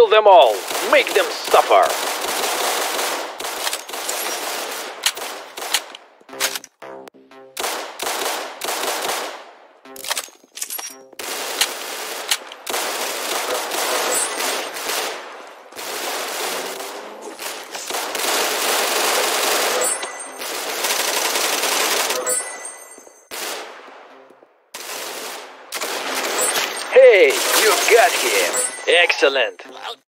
Kill them all. Make them suffer. Hey, you got him. Excellent.